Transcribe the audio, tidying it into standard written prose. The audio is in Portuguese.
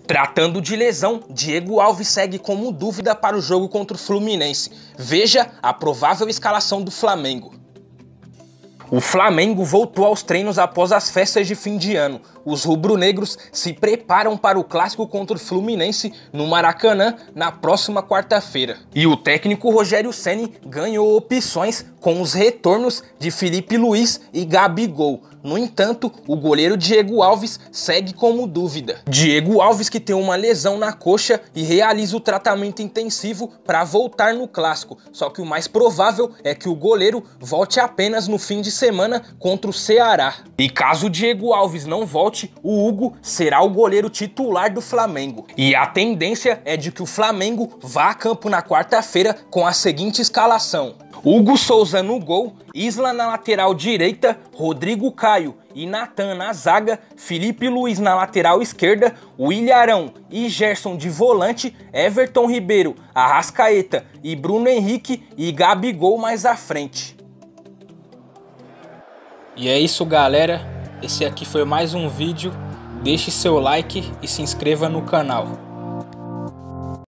Tratando de lesão, Diego Alves segue como dúvida para o jogo contra o Fluminense. Veja a provável escalação do Flamengo. O Flamengo voltou aos treinos após as festas de fim de ano. Os rubro-negros se preparam para o clássico contra o Fluminense no Maracanã na próxima quarta-feira. E o técnico Rogério Ceni ganhou opções com os retornos de Felipe Luiz e Gabigol. No entanto, o goleiro Diego Alves segue como dúvida. Diego Alves, que tem uma lesão na coxa e realiza o tratamento intensivo para voltar no clássico. Só que o mais provável é que o goleiro volte apenas no fim de semana contra o Ceará. E caso o Diego Alves não volte, o Hugo será o goleiro titular do Flamengo. E a tendência é de que o Flamengo vá a campo na quarta-feira com a seguinte escalação: Hugo Souza no gol, Isla na lateral direita, Rodrigo Caio e Natan na zaga, Felipe Luiz na lateral esquerda, Willian e Gerson de volante, Everton Ribeiro, Arrascaeta e Bruno Henrique e Gabigol mais à frente. E é isso, galera. Esse aqui foi mais um vídeo. Deixe seu like e se inscreva no canal.